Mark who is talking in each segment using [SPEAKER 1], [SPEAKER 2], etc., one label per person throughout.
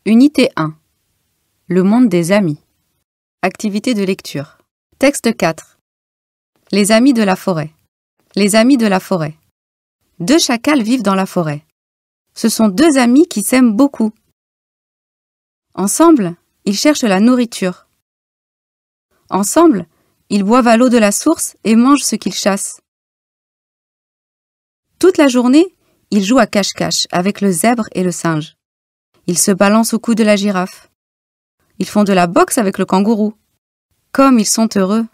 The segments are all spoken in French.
[SPEAKER 1] Unité 1. Le monde des amis. Activité de lecture. Texte 4. Les amis de la forêt. Les amis de la forêt. Deux chacals vivent dans la forêt. Ce sont deux amis qui s'aiment beaucoup. Ensemble, ils cherchent la nourriture. Ensemble, ils boivent à l'eau de la source et mangent ce qu'ils chassent. Toute la journée, ils jouent à cache-cache avec le zèbre et le singe. Ils se balancent au cou de la girafe. Ils font de la boxe avec le kangourou. Comme ils sont heureux.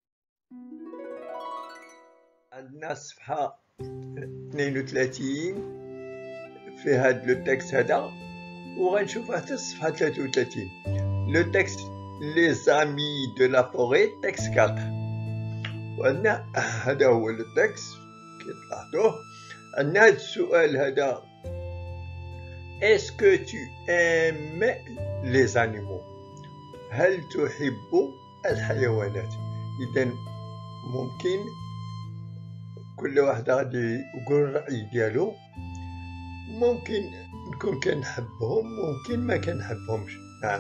[SPEAKER 2] عندنا صفحة 32 في هاد لو تكست هذا وغنشوف حتى الصفحة 33. لو تكست Les amis de la forêt, texte 4. وعندنا هذا هو لو تكست كي تلاحظوه. عندنا هاد السؤال هذا Est-ce que tu aimes les animaux? هل تحب الحيوانات؟ إذا ممكن كل واحد غادي يقول الرأي ديالو. ممكن نكون كنحبهم ممكن ما كنحبهمش. نعم.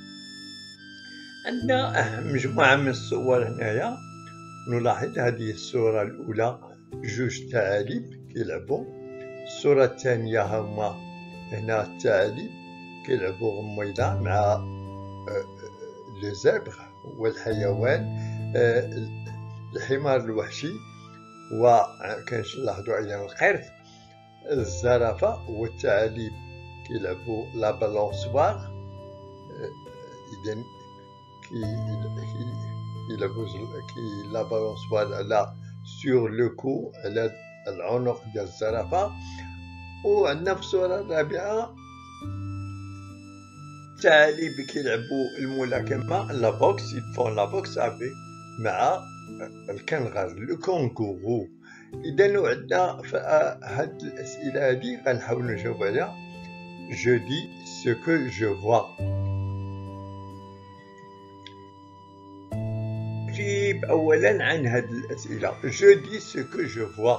[SPEAKER 2] عندنا مجموعة من الصور هنايا. نلاحظ هذه الصورة الأولى جوج ثعالب كيلعبوا. الصورة الثانية هما هنا الثعالب كيلعبوا غميضة مع لو زبر والحيوان الحمار الوحشي وكنلاحظوا أيضا القرد الزرافة والثعالب كيلعبوا لا بالونسوار. إذا كيلعبوا لا بالونسوار على سور لو كو على العنق ديال الزرافة. وعندنا في الصورة الرابعة الثعالب كيلعبوا الملاكمة لا بوكس يدفون لا بوكس مع الكنغر لو كونغورو. إذا عندنا هاد الأسئلة هادي غنحاول نجاوب عليها. Je dis ce que je vois. نجيب أولا عن هاد الأسئلة. Je dis ce que je vois.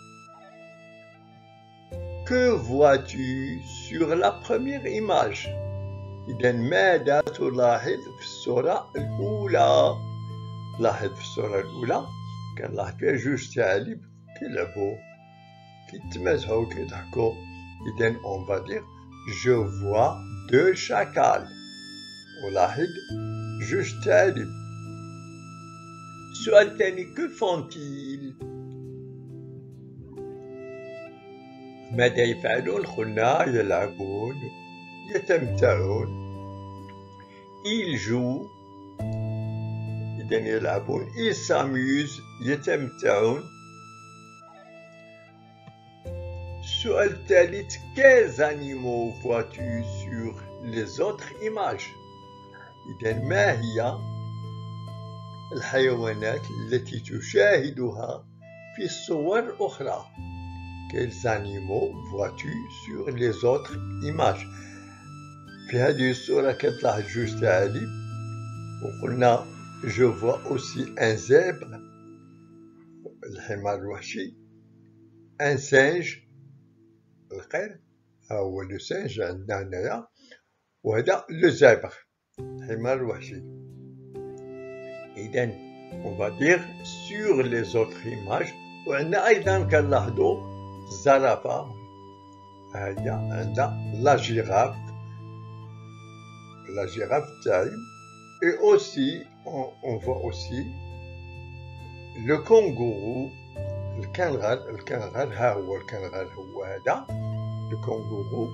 [SPEAKER 2] Que vois-tu sur la première image? إذا ماذا تلاحظ في الصورة الأولى؟ لاحظ في الصورة الأولى كنلاحظ فيها جوج ثعالب كيلعبوا كيتمازحوا وكيضحكوا. إذا on va dire je vois deux chacals. ولاحظ جوج ثعالب. السؤال الثاني que font-ils؟ ماذا يفعلون؟ قلنا يلعبون يتمتعون. ils jouent إذا يلعبون. ils s'amusent يتمتعون. السؤال الثالث quels animaux vois-tu sur les autres images؟ إذا ما هي الحيوانات التي تشاهدها في الصور الأخرى؟ Quels animaux vois-tu sur les autres images؟ في هذه الصورة كتلاحظ جوج ثعالب وقلنا je vois aussi un zèbre الحمار الوحشي. un singe القرد ها هو لو singe عندنا هنايا. وهذا لو زèbre الحمار الوحشي. إذا on va dire sur les autres images. وعندنا أيضا كنلاحظوا الزرافة هي عندها لا جيراف تاعي. et aussi on voit aussi le kangourou الكنغر ها هو الكنغر هو هذا le kangourou.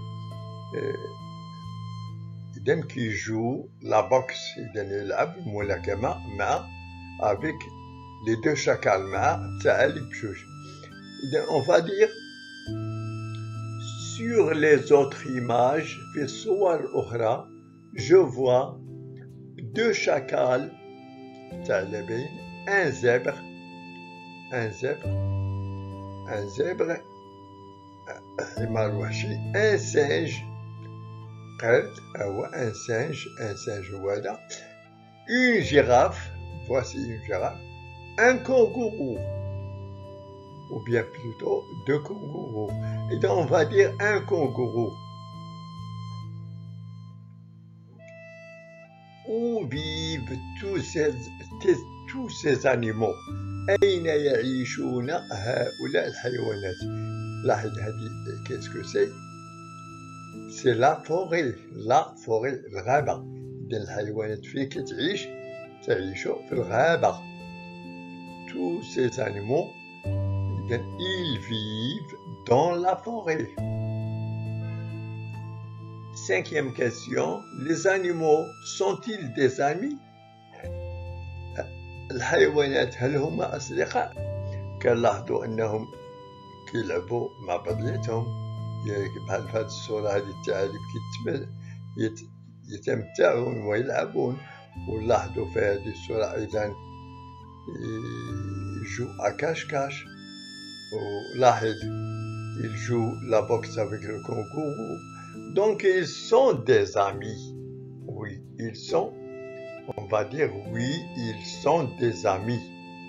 [SPEAKER 2] إذا كيجو لا بوكس إذا يلعب الملاكمة مع avec les deux chacals مع الثعالب بجوج. إذا on va dire sur les autres images في الصور الأخرى je vois deux chacals ثعلبين un zèbre حمار وحشي un singe قرد هو un singe هو هذا. une girafe voici une girafe. un kangourou ou bien plutôt deux kangourous. Et donc on va dire un kangourou. Où vivent tous ces animaux? أين يعيشون هؤلاء الحيوانات؟ لاحظ هذه qu'est-ce que c'est? C'est la forêt الغابة. إذا الحيوانات فين كتعيش؟ تعيش في الغابة. Tous ces animaux, ils vivent dans la forêt. Cinquième question, les animaux sont-ils des amis? الحيوانات هل هم أصدقاء؟ كنلاحظوا أنهم كيلعبوا مع بعضياتهم، بحال في هذه الصورة هذه الثعالب يتمتعون ويلعبون، ونلاحظوا في هذه الصورة أيضا يجوا كاش ولاحظ ils jouent la boxe avec le kangourou. Donc ils sont des amis. Oui, ils sont. On va dire oui, ils sont des amis.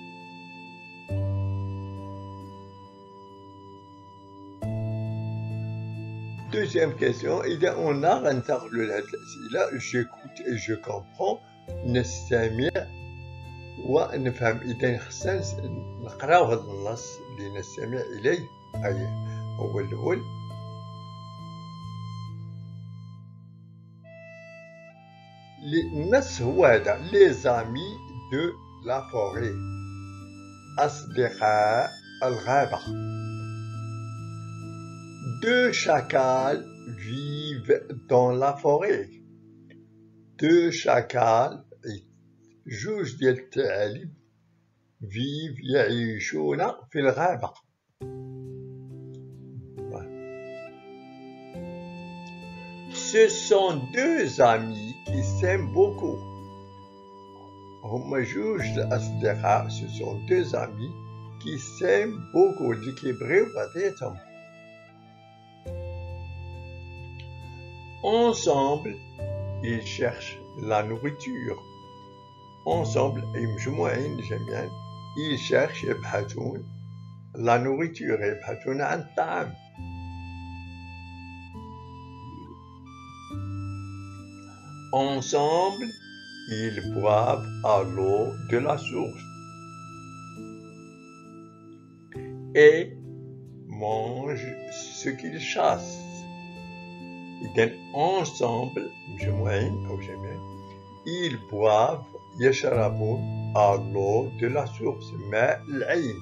[SPEAKER 2] Deuxième question, إذا أنا غنتعرضوا لهاد الأسئلة j'écoute et je comprends، نستمع ونفهم. إذا خصنا نقراو هذا النص اللي نستمع إليه. أي هو الأول. النص هو هذا: les amis de la forêt، أصدقاء الغابة. Deux chacals vivent dans la forêt. Deux chacals، جوج ديال الثعالب، vivent يعيشون في الغابة. Ce sont deux amis qui s'aiment beaucoup. هما جوج الأصدقاء، ce sont deux amis qui s'aiment beaucoup، اللي كيبغيو بعضياتهم. Ensemble, ils cherchent la nourriture. Ensemble، أي مجموعين جميعا، ils cherchent يبحثون la nourriture، يبحثون عن الطعام. Ensemble, ils boivent à l'eau de la source et mangent ce qu'ils chassent. إذن ensemble مجموعين أو جميعين، ils boivent يشربون à l'eau de la source ماء العين،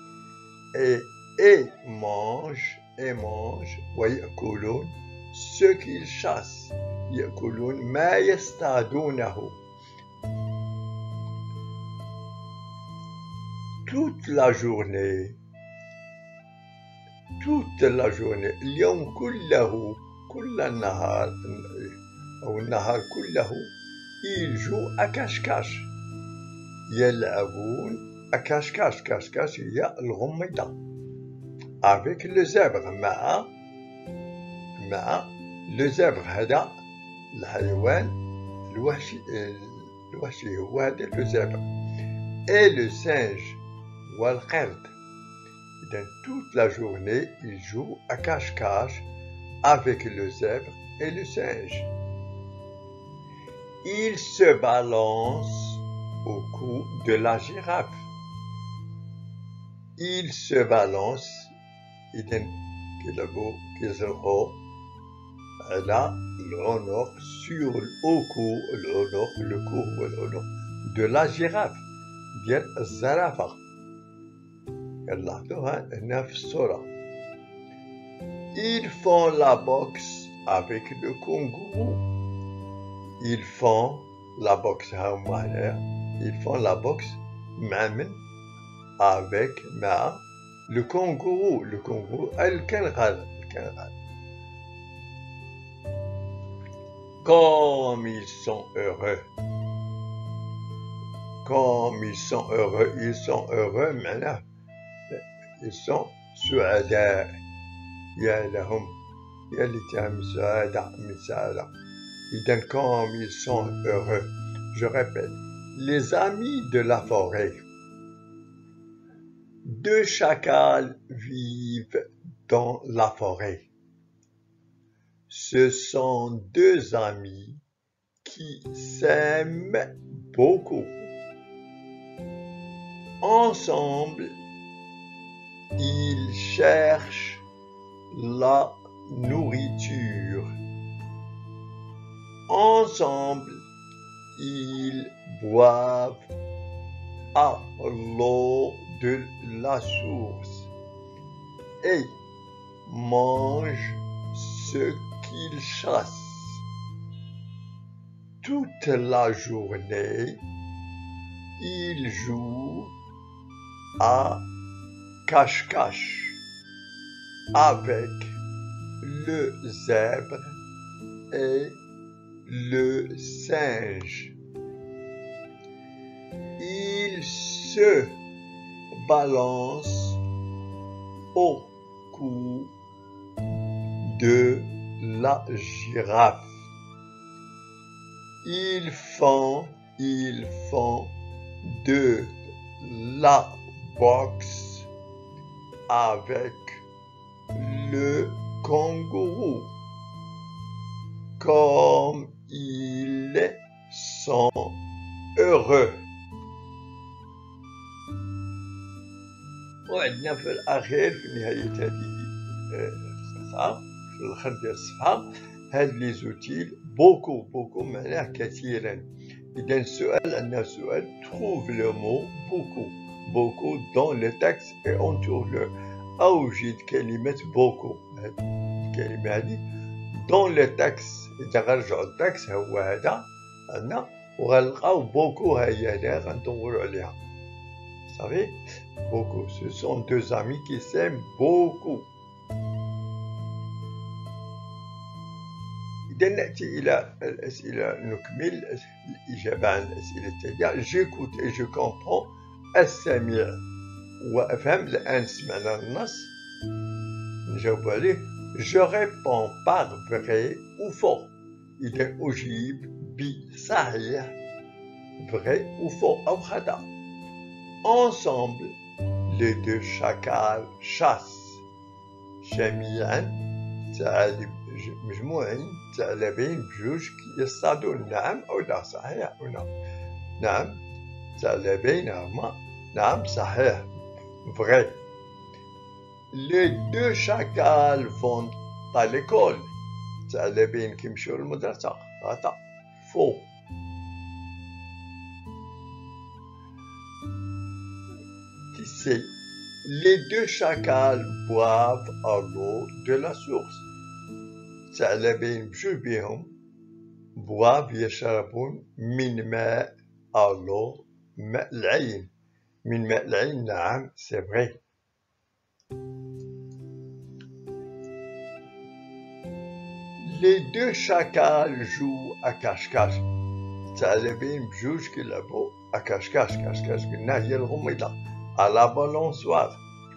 [SPEAKER 2] et mangent ويأكلون ce qu'ils chassent، يأكلون ما يصطادونه. toute la journée اليوم كله، كل النهار أو النهار كله، ils jouent à cache-cache، يلعبون كاش كاش هي الغميضة، avec le zèbre، مع le zèbre، هذا الحيوان الوحشي هو هذا le zèbre، et le singe والقرد. إذن toute la journée ils jouent à cache-cache avec le zèbre et le singe. Il se balance au cou de la girafe. Il se balance، إذن كيزرعوا على العنق، sur au cou، العنق، le cou هو العنق، de la girafe، ديال الزرافة. كنلاحظوها هنا في الصورة. Ils font la boxe avec le kangourou. Ils font la boxe، ils font la boxe مع من؟ avec مع le kangourou، الكنغر. Comme ils sont heureux، معناه ils sont سعداء، يا لهم، يا ليتهم سعادة من سعادة. إذن comme ils sont heureux. Je répète: les amis de la forêt. Deux chacals vivent dans la forêt. Ce sont deux amis qui s'aiment beaucoup. Ensemble, ils cherchent la nourriture. Ensemble, ils boivent à l'eau de la source et mangent ce qu'ils chassent. Toute la journée, ils jouent à cache-cache avec le zèbre et le singe. Ils se balancent au cou de la girafe. Ils font de la boxe avec le kangourou. Comme ils sont heureux. وعندنا في الأخير في نهاية هذه القطعة في الآخر ديال الصفحة هاد لي زوتيل بوكو معناه كثيرا. إذا السؤال عندنا سؤال trouve le mot beaucoup dans le texte et entoure-le. أوجد كلمة beaucoup. هاد الكلمة هذه dans le texte. إذا غنرجعو التكست هو هذا عندنا وغنلقاو بوكو ها هي هنا غندورو عليها. صافي beaucoup. Ce sont deux amis qui s'aiment beaucoup. إذا نأتي إلى الأسئلة نكمل الإجابة عن الأسئلة التالية. J'écoute et je comprends. أستمع وأفهم. الآن سمعنا النص نجاوب عليه. Je réponds par vrai ou faux. إذا أجيب بصحيح vrai ou faux أو خطأ. Ensemble, les deux chacals chassent. جميعا مجموعين ثعلبين بجوج يصطادون. نعم أو لا؟ صحيح أو لا؟ نعم ثعلبين هما. نعم صحيح vrai. Les deux chacals vont à l'école. ثعلبين كيمشيو للمدرسة. خطأ faux. Les deux chacals boivent à l'eau de la source. ثعلبين بجوج بيهم boivent يشربون من ماء à l'eau ماء العين. من ماء العين. نعم c'est vrai. Les deux chacals jouent à cache-cache. ثعلبين بجوج كيلعبوا à cache-cache. cache-cache قلنا هي الغميضة. À la balançoire.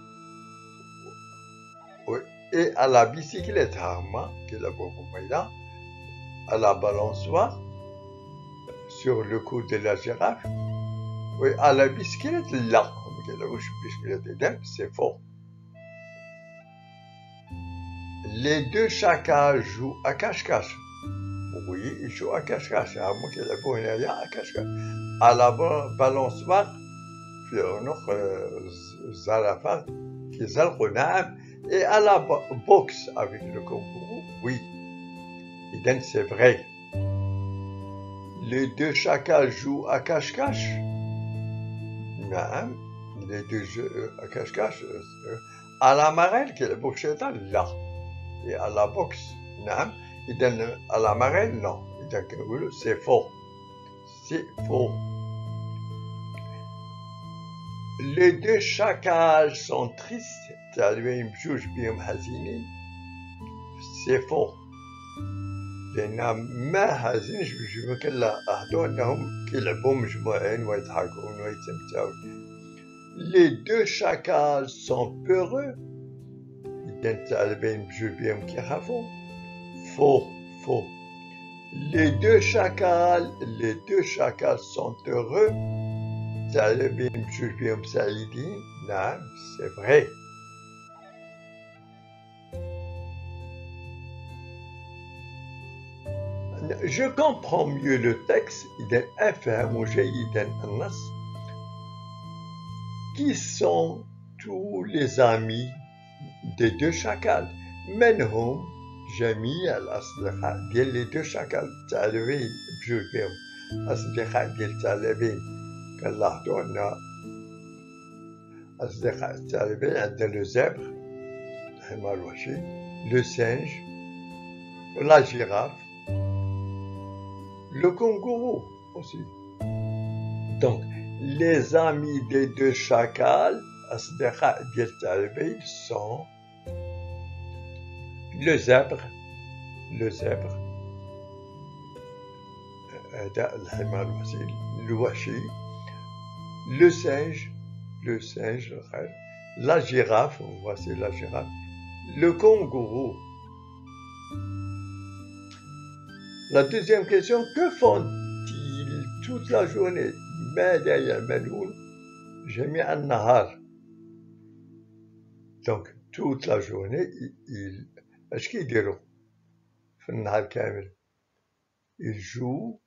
[SPEAKER 2] Oui. Et à la bicyclette هما كيلعبوا غميضة. À la balançoire sur le cou de la girafe. Oui. À la bicyclette لا ما كيلعبوش بالبيسكليت. إذا c'est faux. Les deux chacals jouent à cache-cache. Oui, ils jouent à cache-cache. هما كيلعبوا هنايا à cache-cache. À la balançoire في عنق الزرافة كيزلقوا. نعم. Et à la boxe avec le kangourou. Oui. إذن c'est vrai. Les deux chacals jouent à cache-cache. نعم. Les deux jeux à cache-cache. À la marelle كيلعبوا بالشيطان. لا. Et à la boxe. نعم. إذن à la marelle non. إذا كنقولوا c'est faux. C'est faux. Les deux chacals sont tristes. ثعلبين بجوج بيهم حزينين. c'est faux. لأن ما حزينش بجوج كنلاحظوا أنهم كيلعبوا مجموعين ويضحكون ويتمتعون. Les deux chacals sont peureux. إذن ثعلبين بجوج بيهم كيخافوا. faux. Les deux chacals sont heureux. ثعلبين بجوج بيهم سعيدين. نعم c'est vrai. Je comprends mieux le texte. إذا أفهم جيدا النص. Qui sont tous les amis des deux chacals؟ من هم جميع الأصدقاء ديال les deux chacals؟ الثعلبين بجوج بهم أصدقاء ديال الثعلبين. كنلاحظوا أن أصدقاء الثعلبين عندنا لو زبر الحمار الوحشي، لو سينج، لا جيراف، le kangourou aussi. Donc, les amis des deux chacals, أصدقاء ديال الثعلبين sont le zèbre، هذا الحمار الوحشي، le singe، la girafe، voici la girafe، le kangourou. La deuxième question, que font-ils toute la journée؟ ماذا يعملون جميع النهار؟ Donc, toute la journée, اش كيديروا في النهار كامل؟ ils jouent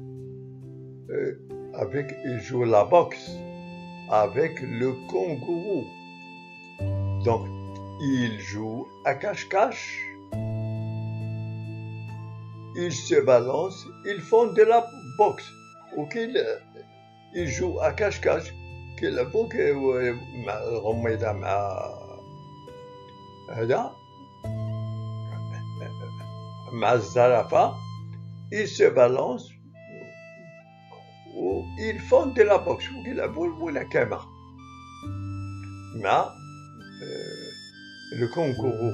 [SPEAKER 2] la boxe avec le kangourou. Donc, ils jouent à cache-cache, ils se balancent, ils font de la boxe. Ils jouent à cache-cache كيلعبوا مع الغميضة مع الزرافة. Ils se balancent ou ils font de la boxe وكيلعبوا الملاكمة مع le kangourou.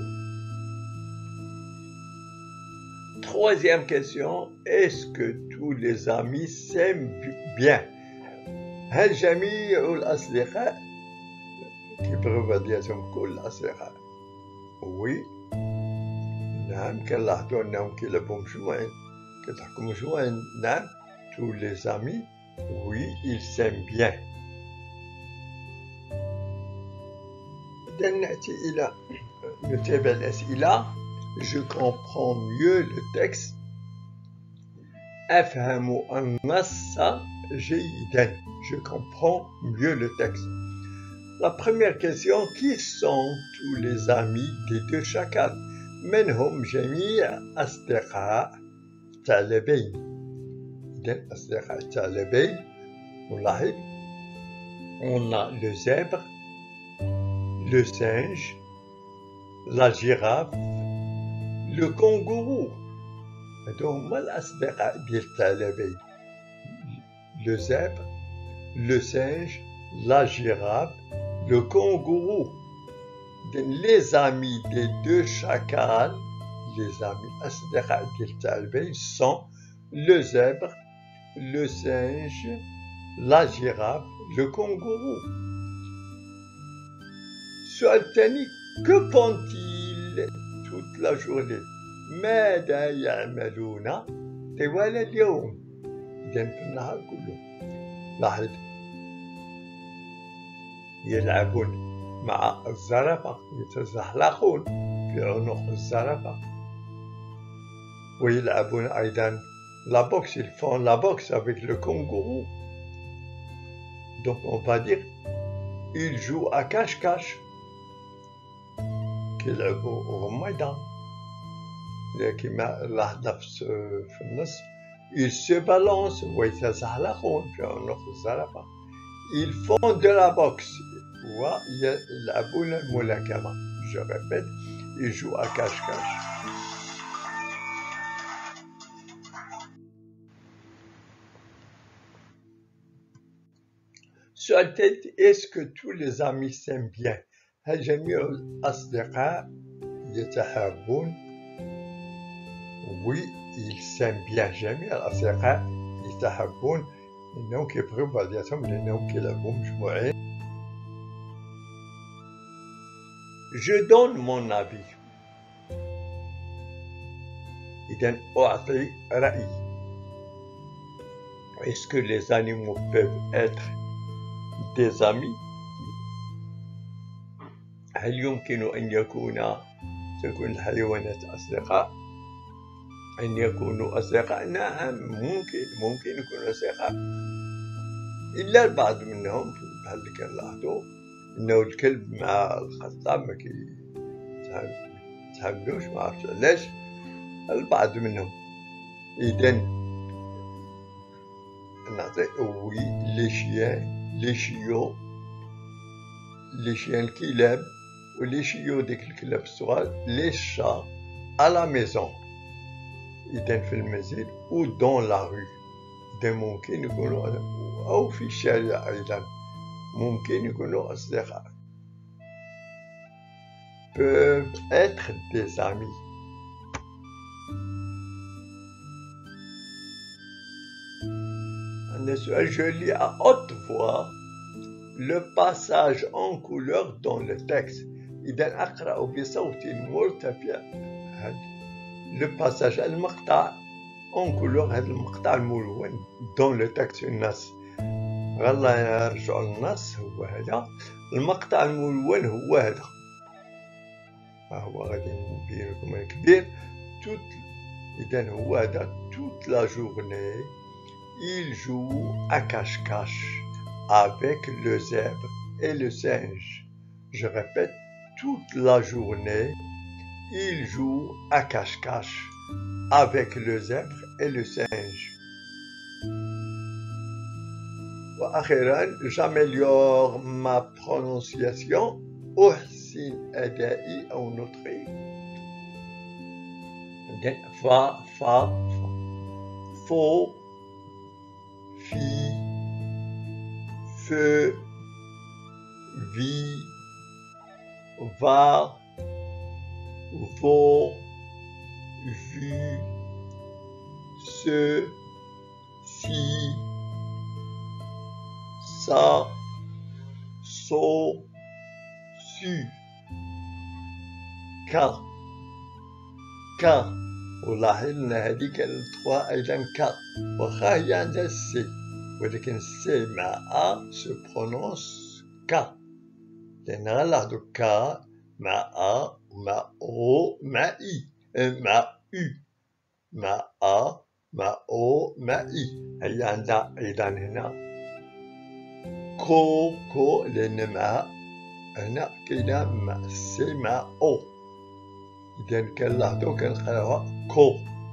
[SPEAKER 2] Troisième question, est-ce que tous les amis s'aiment bien؟ هل جميع الأصدقاء كيبغيو بعضياتهم كل الأصدقاء؟ وي، نعم، كنلاحظوا أنهم كيلعبوا مجموعين، كيضحكوا مجموعين. نعم، tous les amis، oui, ils s'aiment bien. إذا نأتي إلى نتابع الأسئلة. Je comprends mieux le texte. أفهم النص جيدا. Je comprends mieux le texte. La première question, qui sont tous les amis des deux chacals؟ من هم جميع أصدقاء الثعلبين؟ إذن أصدقاء الثعلبين نلاحظ on a le zèbre, le singe, la girafe, le kangourou. هادو هما الأصدقاء ديال الثعلبين. Le zèbre, le singe, la girafe, le kangourou. Les amis des deux chacals, les amis أصدقاء ديال الثعلبين sont le zèbre, le singe, la girafe, le kangourou. السؤال الثاني، que font-ils toute la journée؟ ماذا يعملون طوال اليوم؟ إذن في النهار كله. لاحظ، يلعبون مع الزرافة، يتزحلقون في عنق الزرافة، ويلعبون أيضا la boxe. Ils font la boxe avec le kangourou. Donc on va dire ils jouent à cache-cache. كيلعبوا غميضة. كما لاحظنا في النص ils se balancent ويتزحلقون في عنق الزرافة. ils font de la boxe ويلعبون الملاكمة. je répète, ils jouent à cache-cache. السؤال الثالث، est-ce que tous les amis s'aiment bien؟ هل جميع الأصدقاء يتحابون؟ Oui, ils s'aiment bien. جميع الأصدقاء يتحابون إنهم كيبغيو بعضياتهم لأنهم كيلعبوا مجموعين. Je donne mon avis. إذن أعطي رأيي. Est-ce que les animaux peuvent être des amis؟ هل يمكن أن تكون الحيوانات أصدقاء؟ أن يكونوا أصدقاء؟ نعم، ممكن يكونوا أصدقاء، إلا البعض منهم بحال اللي كنلاحظوا إنه الكلب مع القطة ما كيتعاملوش، ما عرفتش علاش، البعض منهم. إذن نعطي وي لي شيان الكلاب، ولي شيو ديك الكلاب الصغار، لي شا à la maison، إذن في المنزل أو دون لا رue، إذن ممكن يكونوا أو في الشارع أيضا ممكن يكونوا أصدقاء. peuvent être des amis. Un سؤال je lis à haute voix le passage en couleur dans le texte. إذا أقرأ بصوت مرتفع le passage المقطع en couleur، هذا المقطع الملون dans le texte في النص. غلا نرجع للنص، هو هذا المقطع الملون، هو هذا، ها هو غادي نبين لكم الكبير. إذا هو هذا toute la journée il joue à cache-cache avec le zèbre et le singe. Je répète, toute la journée il joue à cache-cache avec le zèbre et le singe. وأخيرا j'améliore ma prononciation، أحسن أدائي أو نطقي. fa faux fi feu vi va vo vu ce si ça so su ka. ولاحظ ان هذه كانت 3 ايضا كا، واخا هي عندها السي، ولكن السي مع ا سو برونونس كا، لان غنلاحظوا كا مع ا مع او مع اي مع او مع ا مع او مع اي. هي عندها ايضا هنا كو لان مع هنا كاينه مع السي مع او، إذا كنلاحظوا كنقراوها كو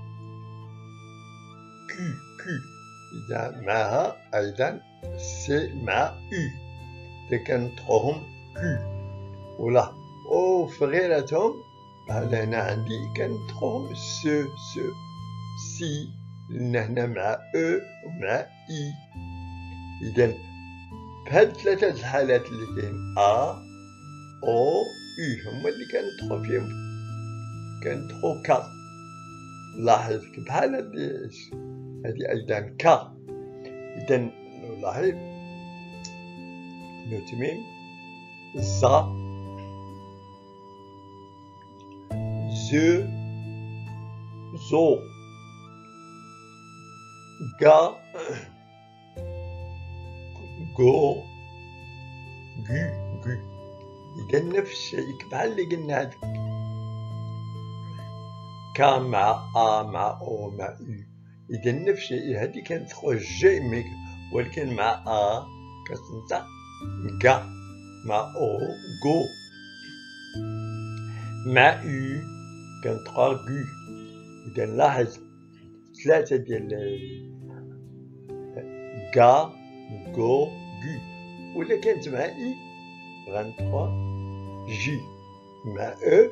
[SPEAKER 2] كو، إذا معها أيضا سي مع أو، إذا كنطقوهم كو. ولا في غيراتهم بحال هنا عندي كنطقوهم سو سي، لأن هنا مع أو ومع إي. إذا بهاد 3 الحالات اللي كاين أ أو أو هما اللي كنطقو فيهم كنطقو كا. لاحظ بحال هادي أيضا كا. إذا نلاحظ نتمم زا زو زو غا غو غو. إذا نفس الشيء بحال اللي قلنا هاديك كا مع ا مع او مع او. إذا نفس الشيء هادي كانت 3 جي، ولكن مع ا كتنطق كا، مع او غو، مع او كنطقها غو. إذا لاحظ 3 ديال كا غو غو، ولا كانت مع اي غنطقها جي، مع او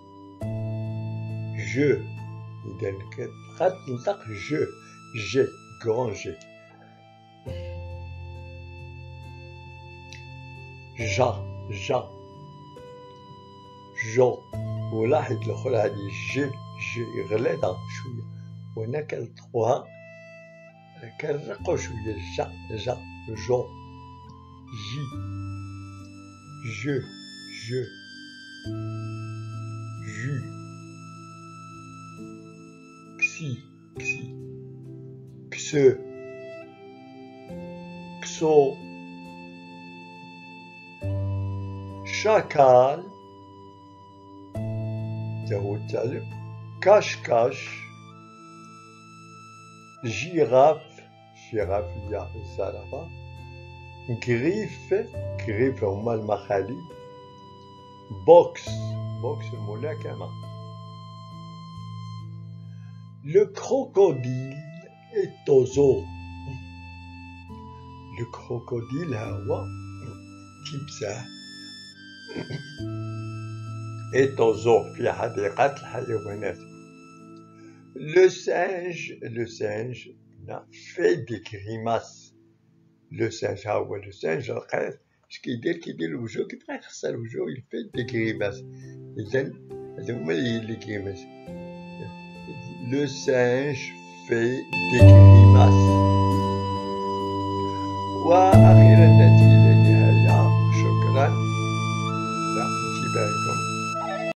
[SPEAKER 2] je. إذا كتبقى تنطق جو جي كرون جي. جا جو. ولاحظ الأخرى هذه جي غليظة شوية، وهنا كنطقوها كنرقو شوية جا جو جي جو جو كسي كسو كسو شاكال تهو التعلم كاش جيراف هي الزرافة. غريف هما المخالب. بوكس الملاكمة. Le crocodile est au zoo. Le crocodile هو تمساح est au zoo في حديقة الحيوانات. Le singe fait des grimaces. Le singe هو السنج القرد اش كيدير الوجه كيبقى يخسر الوجه يفيد دي غريماس. اذا هذو هما لي غريماس. Le singe fait des grimaces. وأخيرا نأتي